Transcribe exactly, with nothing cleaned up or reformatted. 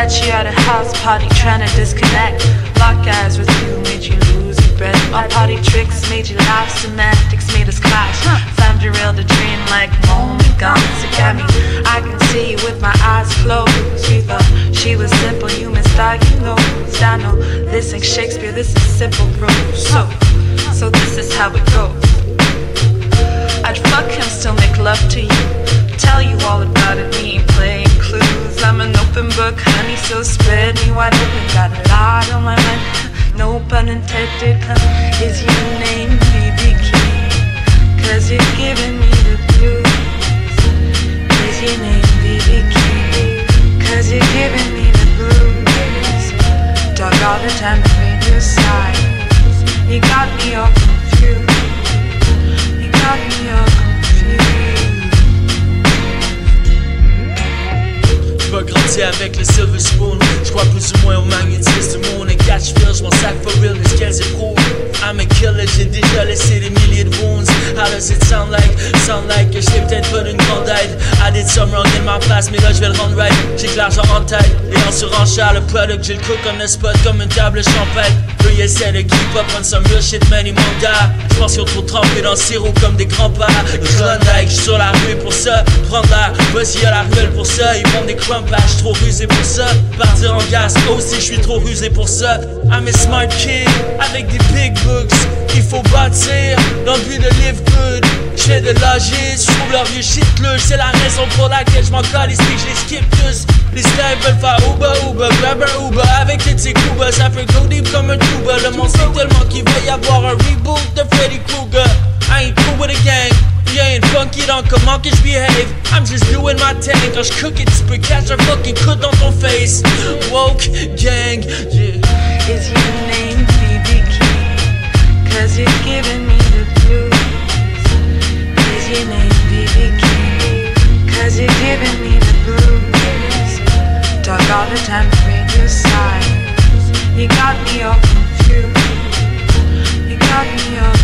Met you at a house party trying to disconnect. Lock eyes with you made you lose your breath. My party tricks made you laugh. Semantics made us clash. Found you real to dream like moment guns. It got me, I can see you with my eyes closed. You thought she was simple, you misdiagnosed. I know this ain't Shakespeare, this is simple prose. So, so this is how it goes. I'd fuck him, still make love to you. Tell you all about it, we ain't playing clues. I'm an open book, honey, so spread me wide open. Got a lot on my mind, no pun intended. Huh? Is your name B B King? Cause you're giving me the blues. Is your name B B King? Cause you're giving me the blues. Talk all the time to read your signs. You got me all confused. You got me all confused. Je vais grandir avec le silver spoon. Je crois plus ou moins au magnétisme du monde. Et catch feel, je m'en sac for real de ce qu'elles éprouvent. I'm a killer, j'ai déjà laissé des milliers de wounds. How does it sound like? Sound like que j't'ai peut-être pas d'une grande aide. I did some wrong in my past, mais là j'vais le rendre right. J'ai que l'argent en tête, et en surenchère le product. J'ai le cook on the spot comme une table champêtre. Eux ils essaient de keep up on some real shit, man, ils manquent d'air. J'pense qu'ils ont trop trempé dans le sirop comme des grands-pères. Klondike, j'suis sur la rue pour ça. Prendre l'air, vas-y y'a la ruelle pour ça. Ils vendent des crumpages, j'suis trop rusé pour ça. Partir en gas, aussi j'suis trop rusé pour ça. I'm a smart kid, avec des big books. Il faut bâtir, dans le but de live good. J'fais de l'agis, j'trouve leur vieux shit luge. C'est la raison pour laquelle j'm'en calisse et que j'les skip tous. Les stars veulent faire Uber, Uber, grab un Uber. Avec toutes ces Cuba, ça peut go deep comme un tuba. Le monde sait tellement qu'il va y avoir un reboot de Freddy Krueger. I ain't cool with a gang, yeah, ain't funky, donc comment que j'behave? I'm just doing my thing, quand j'cook it, tu peux catch un fucking coup dans ton face. Woke gang, yeah. Is your name B B King? Cause you're giving me the blues. Is your name B B King? Cause you're giving me the blues. Talk all the time to read your signs. You got me all confused. You got me all confused.